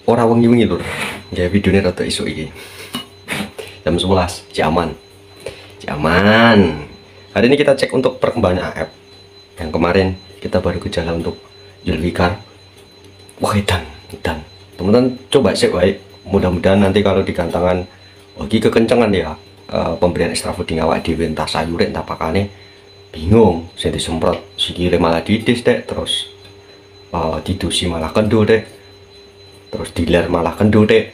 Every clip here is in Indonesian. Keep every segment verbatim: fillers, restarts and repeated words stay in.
Ora wengi-wengi lur. Ya videonya rada isuk iki. Jam sebelas, Ciaman. Ciaman. Hari ini kita cek untuk perkembangan A F. Yang kemarin kita baru ke jalan untuk Zulfikar. Wah, edan, edan. Teman-teman coba cek baik. Mudah-mudahan nanti kalau di gantangan lagi kekencengan ya, uh, pemberian extra fooding awak dhewe entah sayur entah pakane bingung. Sing disemprot sikile malah didis dek, terus uh, didusi malah kendo dek. Terus diler malah kendo dek.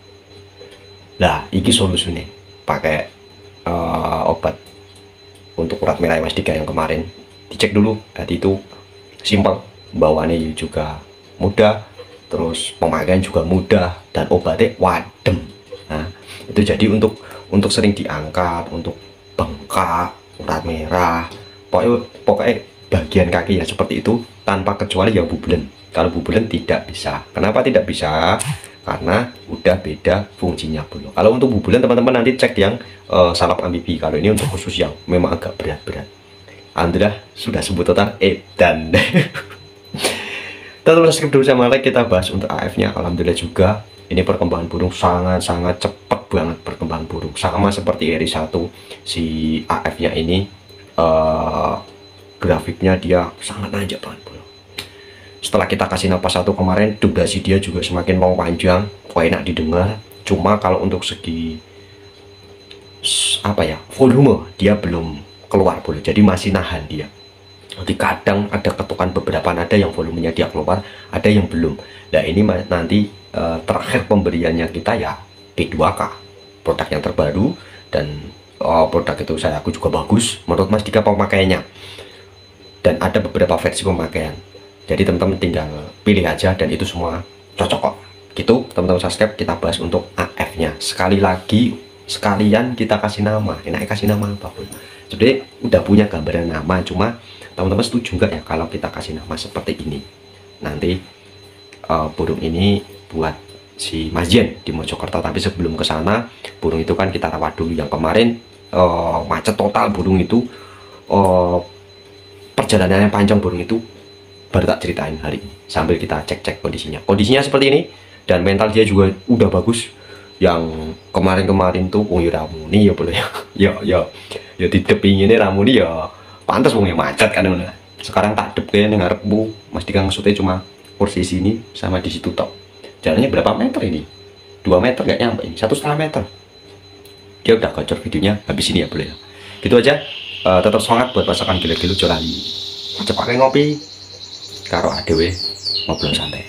Lah, iki solusinya pakai uh, obat untuk urat merah Mas Dika yang kemarin dicek dulu. Jadi itu simpel, bawaannya juga mudah, terus pemakaian juga mudah, dan obatnya wadem. Nah, itu jadi untuk untuk sering diangkat, untuk bengkak, urat merah, pokoknya, pokoknya bagian kaki ya seperti itu, tanpa kecuali yang bubulen. Kalau bubulen tidak bisa. Kenapa tidak bisa? Karena udah beda fungsinya bulu. Kalau untuk bubulen teman-teman nanti cek yang uh, salap amfibi. Kalau ini untuk khusus yang memang agak berat-berat. Alhamdulillah sudah sebut total edan. Teman-teman subscribe dulu sama like, kita bahas untuk A F-nya. Alhamdulillah juga ini perkembangan burung sangat-sangat cepat banget perkembangan burung. Sama seperti eri satu, si A F-nya ini uh, grafiknya dia sangat nanjak banget bro. Setelah kita kasih napas satu kemarin, durasi dia juga semakin long panjang, enak didengar. Cuma kalau untuk segi apa ya, volume dia belum keluar bro. Jadi masih nahan dia. Nanti kadang ada ketukan beberapa nada yang volumenya dia keluar, ada yang belum. Nah ini nanti uh, terakhir pemberiannya kita ya P dua K, produk yang terbaru, dan uh, produk itu saya aku juga bagus menurut Mas Dika pemakaiannya. Dan ada beberapa versi pemakaian. Jadi teman-teman tinggal pilih aja dan itu semua cocok kok. Gitu teman-teman subscribe, kita bahas untuk A F-nya. Sekali lagi sekalian kita kasih nama. Enaknya kasih nama apa pun. Jadi udah punya gambaran nama, cuma teman-teman setuju nggak ya kalau kita kasih nama seperti ini? Nanti uh, burung ini buat si Mas Jen di Mojokerto, tapi sebelum ke sana burung itu kan kita rawat dulu. Yang kemarin uh, macet total burung itu, uh, perjalanannya panjang burung itu, baru tak ceritain hari ini sambil kita cek-cek kondisinya. Kondisinya seperti ini dan mental dia juga udah bagus. Yang kemarin-kemarin tuh wong Ramuni ya boleh ya. Ya ya ya didepingine Ramuni ya pantas wong yang macet kan. Sekarang tak dep kene ngarepmu Mas Dika ngesutnya cuma kursi sini sama di situ tok. Jalannya berapa meter ini? dua meter nggak nyampe ini, satu setengah meter. Dia udah gacor videonya habis ini ya boleh ya. Gitu aja. Uh, tetap semangat buat pasangan gila-gila jolali. Cepat ngopi karo adewe ngobrol santai.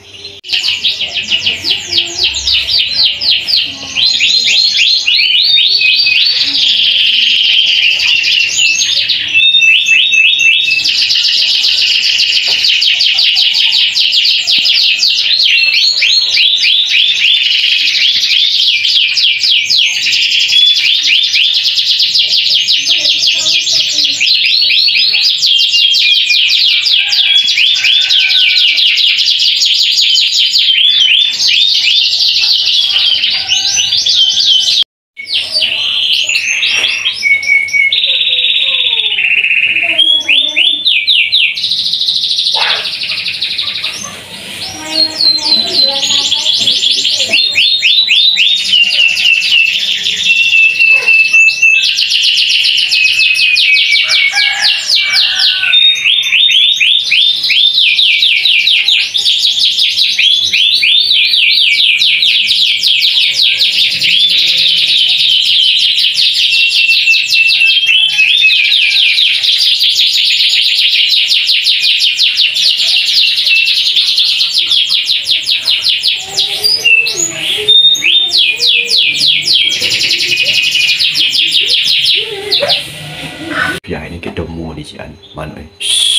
Ya ini kedemu nih cian mana eh.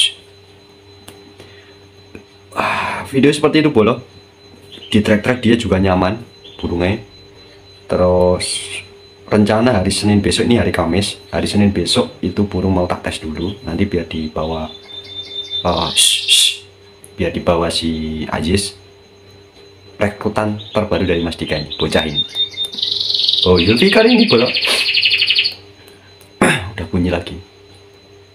Ah, video seperti itu bolo. Di track-track dia juga nyaman burungnya. Terus rencana hari Senin besok, ini hari Kamis, hari Senin besok itu burung mau tak tes dulu. Nanti biar dibawa uh, shh, shh, biar dibawa si Ajis, rekrutan terbaru dari Mas Dika ini, bocah ini. Oh Zulfikar ini bolo. Udah bunyi lagi.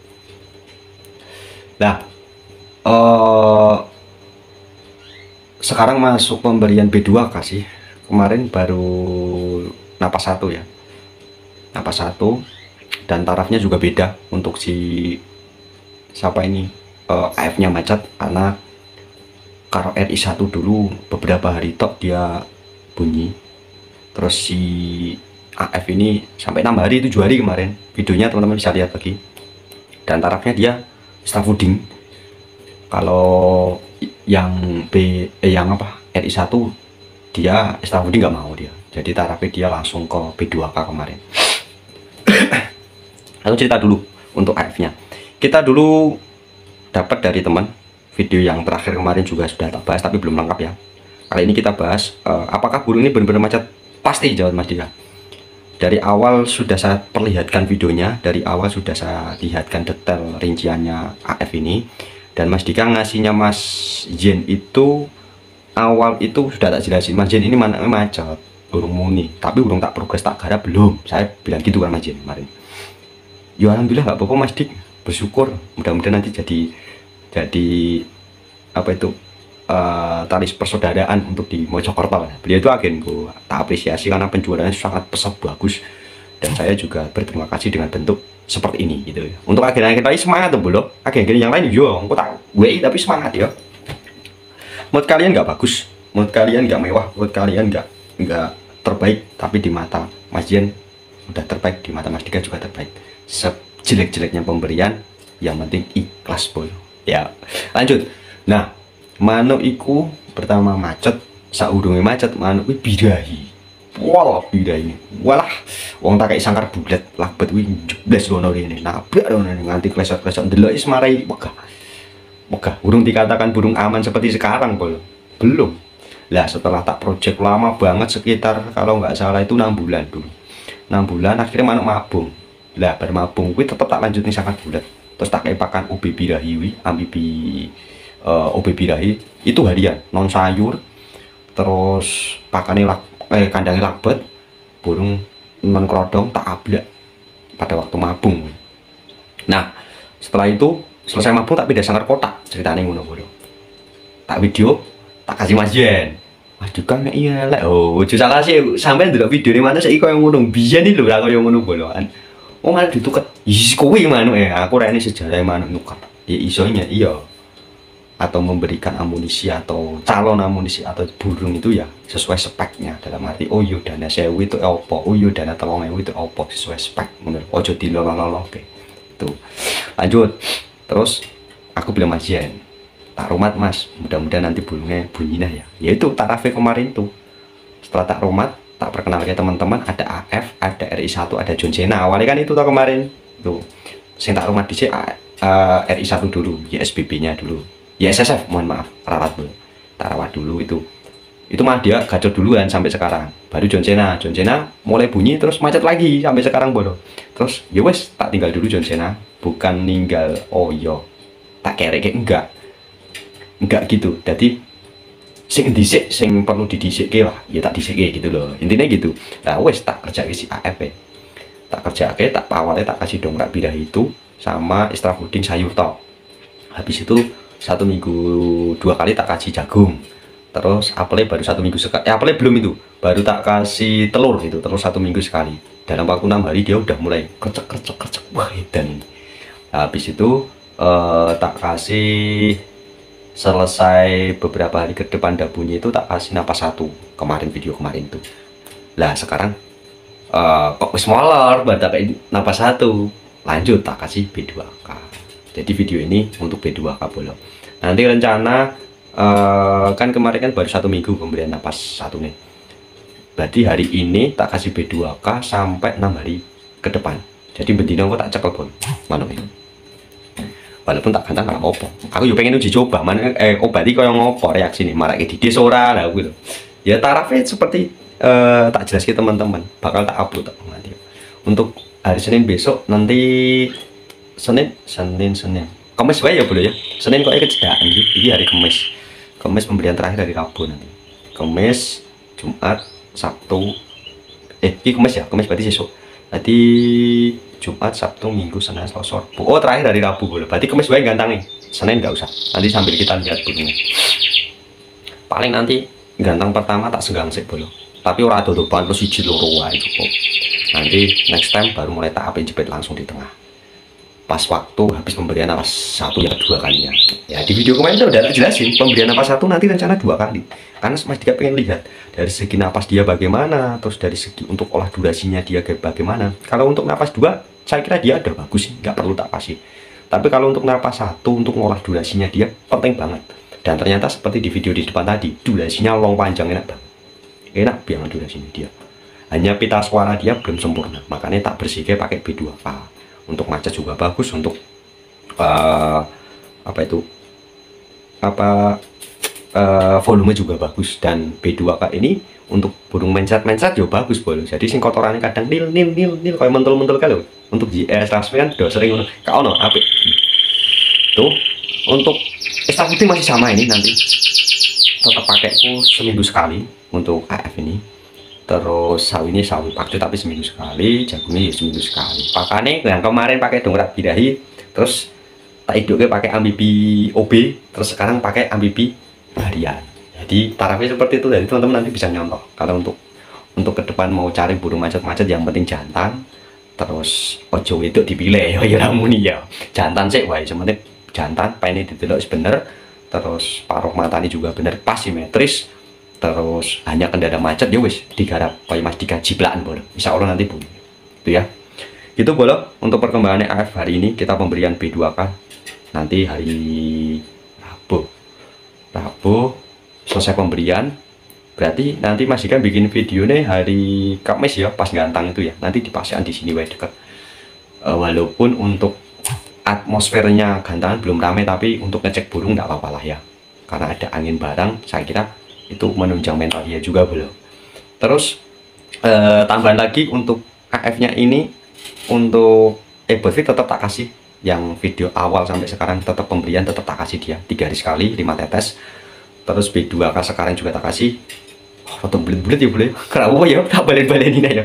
Nah, uh, sekarang sekarang masuk pemberian B dua K sih. Kemarin baru napas satu ya, napas satu, dan tarafnya juga beda untuk si siapa ini, uh, A F nya macet karena kalau R I satu dulu beberapa hari tok dia bunyi, terus si A F ini sampai enam hari, tujuh hari kemarin videonya teman-teman bisa lihat lagi. Dan tarafnya dia Starfooding. Kalau yang B eh, yang apa R I satu dia Starfooding nggak mau dia, jadi tarafnya dia langsung ke B dua K kemarin. Lalu cerita dulu untuk A F nya, kita dulu dapat dari teman, video yang terakhir kemarin juga sudah tak bahas tapi belum lengkap ya. Kali ini kita bahas uh, apakah burung ini benar-benar macet. Pasti jawab Mas Dika. Dari awal sudah saya perlihatkan videonya, dari awal sudah saya lihatkan detail rinciannya A F ini, dan Mas Dika ngasihnya Mas Jen itu awal itu sudah tak jelasin, Mas Jen ini mana macet burung muni, tapi burung tak progres tak garap belum, saya bilang gitu kan Mas Jen kemarin. Ya alhamdulillah nggak apa-apa Mas Dik, bersyukur, mudah-mudahan nanti jadi jadi apa itu uh, tali persaudaraan untuk di Mojokerto. Beliau itu agenku, tak apresiasi karena penjualannya sangat pesat bagus, dan saya juga berterima kasih dengan bentuk seperti ini gitu ya. Untuk agen-agen lain semangat tuh belum, agen-agen yang lain yo aku tak W I tapi semangat ya. Menurut kalian nggak bagus, menurut kalian nggak mewah, menurut kalian nggak nggak terbaik, tapi di mata Mas Jen udah terbaik, di mata Mas Dika juga terbaik. Sejelek-jeleknya pemberian, yang penting ikhlas boy ya. Lanjut. Nah, manuk iku pertama macet, saurunge macet manuk kuwi birahi. Walah birahi. Walah wong tak kayak sangkar bulat labet kuwi jebles ngono rene. Nabrak ngono nganti klesot-klesot ndelok is marai megah. Megah, burung dikatakan burung aman seperti sekarang boy. Belum. Lah setelah tak project lama banget, sekitar kalau nggak salah itu enam bulan dulu. enam bulan akhirnya manuk mabung. Lah bermabung kuwi tetep tak lanjutin sangkar bulat. Terus tak kayak pakan O B birahi wi, ambibi uh, O B birahi itu harian, non sayur, terus pakannya lak, eh, kandangnya lakbet, burung non kerodong tak ablak pada waktu mabung. Nah setelah itu selesai mabung tak pindah sangkar kotak, ceritanya ngono bodoh. Tak video, tak kasih Mas Jen. Mas Dika nek iya lek, oh ojo salah sih sampai ndelok video ini mana sih kok yang ngono, biyen iki lho aku yang ngono bolokan. Oh malah dituket, isi kuwi manuk ya, aku rene sejarah manuk nuker. Ya isonya iya. Atau memberikan amunisi atau calon amunisi atau burung itu ya sesuai speknya, dalam arti oh yo dana sewu itu opo, oh yo dana telung ewu itu opo, sesuai spek menurut ojo dilolol oke. Itu. Lanjut. Terus aku bilang Mas Jen, tak rumat Mas, mudah-mudahan nanti burungnya bunyinya ya. Yaitu tarafnya kemarin tuh. Setelah tak rumat, tak perkenalkan teman-teman, ada A F, ada R I satu, ada John Cena. Awalnya kan itu tau kemarin tuh. Sing tak rumah di C uh, R I satu dulu, Y S B B-nya dulu. Y S S F, mohon maaf, rawat dulu. Tak rawat dulu itu. Itu mah dia gacor duluan sampai sekarang. Baru John Cena, John Cena mulai bunyi terus macet lagi sampai sekarang bodoh. Terus ya wes tak tinggal dulu John Cena, bukan ninggal oh yo. Tak kerek enggak. Enggak gitu. Jadi sing disik sing perlu didisikke lah ya tak disikke gitu loh, intinya gitu. Nah wes tak kerja si A F e. Tak kerja ke tak awalnya tak kasih dongkrak birahi itu sama Starfooding sayur tok. Habis itu satu minggu dua kali tak kasih jagung, terus apelnya baru satu minggu sekali, eh, apelnya belum itu baru tak kasih telur itu, telur satu minggu sekali. Dalam waktu enam hari dia udah mulai kercek kercek kercek wah dan habis itu uh, tak kasih selesai beberapa hari ke depan dah bunyi itu tak kasih napas satu kemarin, video kemarin tuh. Lah sekarang uh, kok smaller baru tak kayak napas satu, lanjut tak kasih B dua K. Jadi video ini untuk B dua K bolong. Nanti rencana uh, kan kemarin kan baru satu minggu pemberian napas satu nih, berarti hari ini tak kasih B dua K sampai enam hari ke depan. Jadi bendino kok tak cekel pun mana ini. Walaupun tak ganteng nggak apa, aku juga pengen uji coba mana eh obati kau yang ngopo reaksi nih malah di desora lah gitu ya. Tarafnya seperti uh, tak jelas ke teman-teman, bakal tak upload nanti untuk hari Senin besok. Nanti Senin Senin Senin Kamis wae ya boleh ya, Senin kok kecedaan gitu. Ini hari Kamis, Kamis pembelian terakhir dari Rabu nanti. Kamis, Jumat, Sabtu, eh ini Kamis ya, Kamis berarti besok. Nanti Jumat, Sabtu, Minggu, Senin, Selasa. Oh terakhir dari Rabu boleh. Berarti Kamis wae ganteng nih. Senin nggak usah. Nanti sambil kita lihat begini. paling nanti gantang pertama tak senggang sih bolo, tapi ora dodoban terus siji loro wae cukup. Nanti next time baru mulai tak apin jepit langsung di tengah pas waktu habis pemberian napas satu yang kedua kalinya. Ya di video kemarin udah tak jelasin pemberian napas satu nanti rencana dua kali, karena Mas Dika pengen lihat dari segi napas dia bagaimana, terus dari segi untuk olah durasinya dia bagaimana. Kalau untuk napas dua saya kira dia ada bagus sih, nggak perlu tak pasti. Tapi kalau untuk napas satu untuk ngolah durasinya dia penting banget. Dan ternyata seperti di video di depan tadi, durasinya long panjang enak banget. Enak banget durasinya dia. Hanya pita suara dia belum sempurna, makanya tak bersihkan pakai B dua K. Untuk macet juga bagus, untuk uh, apa itu apa uh, volume juga bagus. Dan B dua K ini untuk burung mencet-mencet juga bagus bolo. Jadi sing kotorannya kadang nil nil nil nil kayak mentul-mentul kalau untuk J S Rasmi kan udah sering kau no apik. Tuh untuk extra putih masih sama ini, nanti tetap pakai aku seminggu sekali untuk A F ini. Terus sawi ini sawi pakcu tapi seminggu sekali, jagungnya ya seminggu sekali. Pakannya yang kemarin pakai dongkrak birahi, terus tak hidupnya pakai amfibi O B, terus sekarang pakai amfibi harian. Jadi tarafnya seperti itu, jadi teman-teman nanti bisa nyontoh. Kalau untuk untuk ke depan mau cari burung macet-macet yang penting jantan, terus ojo itu dipilih ya ramuni ya. Jantan sih wae, sementing jantan, pengen didelok bener, terus paruh matanya juga bener pas simetris, terus hanya kendala macet ya wis digarap kayak Mas Dika jiblaan bolo. Insya Allah nanti bunyi. Itu ya. Itu bolo untuk perkembangannya A F hari ini. Kita pemberian B dua K nanti hari Rabu. Rabu selesai pemberian. Berarti nanti Mas Dika bikin video nih hari Kamis ya, pas gantang itu ya. Nanti dipasang di sini wae dekat. Uh, walaupun untuk atmosfernya gantangan belum ramai, tapi untuk ngecek burung nggak apa-apa lah ya, karena ada angin barang, saya kira itu menunjang mental dia juga belum. Terus eh, tambahan lagi untuk A F nya ini, untuk Ebotfit tetap tak kasih yang video awal sampai sekarang, tetap pemberian tetap tak kasih dia tiga hari sekali lima tetes. Terus B dua K sekarang juga tak kasih. Foto bulat-bulat ya boleh, kenapa ya tak balik-balik ini ya.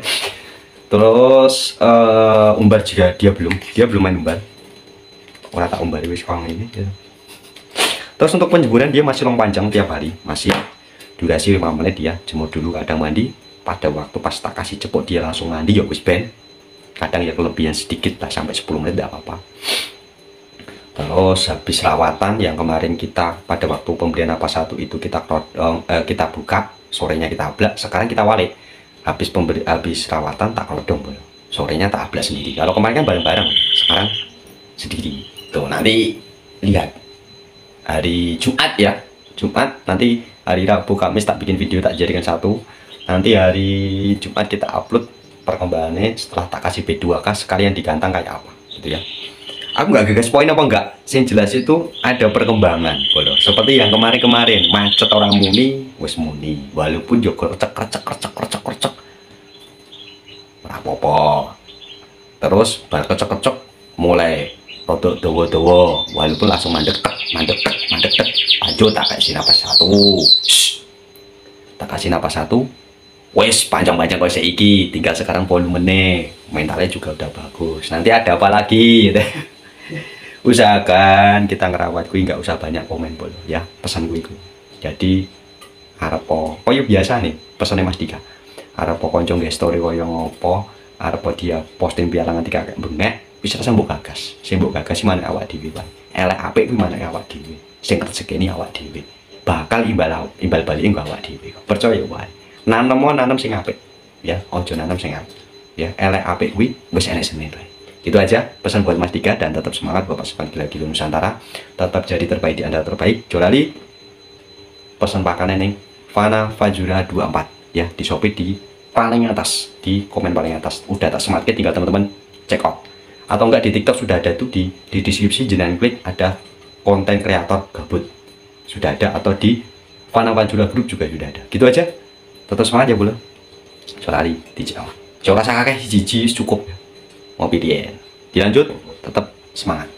Terus eh, umbar juga dia belum dia belum main umbar, orang tak umbar wis kong ini ya. Terus untuk penjemuran dia masih long panjang tiap hari, masih durasi lima menit dia jemur dulu, kadang mandi pada waktu pas tak kasih cepuk dia langsung mandi ya wis ben, kadang ya kelebihan sedikit lah sampai sepuluh menit tidak apa-apa. Terus habis rawatan yang kemarin kita pada waktu pemberian apa satu itu kita eh, kita buka, sorenya kita ablak, sekarang kita walik. Habis pemberi habis rawatan tak kelodong bro, sorenya tak ablak sendiri. Kalau kemarin kan bareng-bareng, sekarang sendiri. Tuh nanti lihat hari Jumat ya, Jumat nanti hari Rabu Kamis tak bikin video tak jadikan satu. Nanti hari Jumat kita upload perkembangannya setelah tak kasih B dua K sekalian digantang kayak apa gitu ya. Aku nggak gagas poin apa enggak, yang jelas itu ada perkembangan bolo. Seperti yang kemarin-kemarin macet orang muni wes muni, walaupun juga kercek kercek kercek kercek kercek rapopo. Terus bar kercek kercek mulai rodok dowo-dowo, walaupun langsung mandek tek mandek tek mandek tek. Lanjut tak kasih napas satu. Shhh. Tak kasih napas satu. Wes panjang-panjang kau seiki, tinggal sekarang volumenya, mentalnya juga udah bagus. Nanti ada apa lagi gitu. Usahakan kita ngerawat kui nggak usah banyak komen bolo ya, pesan gue. Jadi arepo koyo biasa nih pesannya Mas Dika. Arepo koncong nge story koyo ngopo, arepo dia posting biarangan tiga kayak bengek, bisa sambung gagas. Sambung gagas sih mana awak dhewe wae. Elek apik kuwi mana awak dhewe. Sing rezekine awak dhewe. Bakal imbal imbal balik enggak awak dhewe. Percaya wae. Nanem mau nanem sing apik ya, ojo nanem sing apik ya. Elek apik kuwi wis enek senilai. Itu aja pesan buat Mas Dika, dan tetap semangat buat pasukan gila-gila Nusantara, tetap jadi terbaik di antara terbaik. Jolali pesan pakannya nih Fana Fajura dua puluh empat ya, di Shopee di paling atas, di komen paling atas udah tak sematke, tinggal teman-teman check out, atau enggak di TikTok sudah ada tuh, di di deskripsi jangan klik ada konten kreator gabut sudah ada, atau di Fana Fajura Group juga sudah ada. Gitu aja, tetap semangat ya bolo. Jolali dijawab, jauh rasa kakek jiji cukup ya. Mau P D N dilanjut, tetap semangat.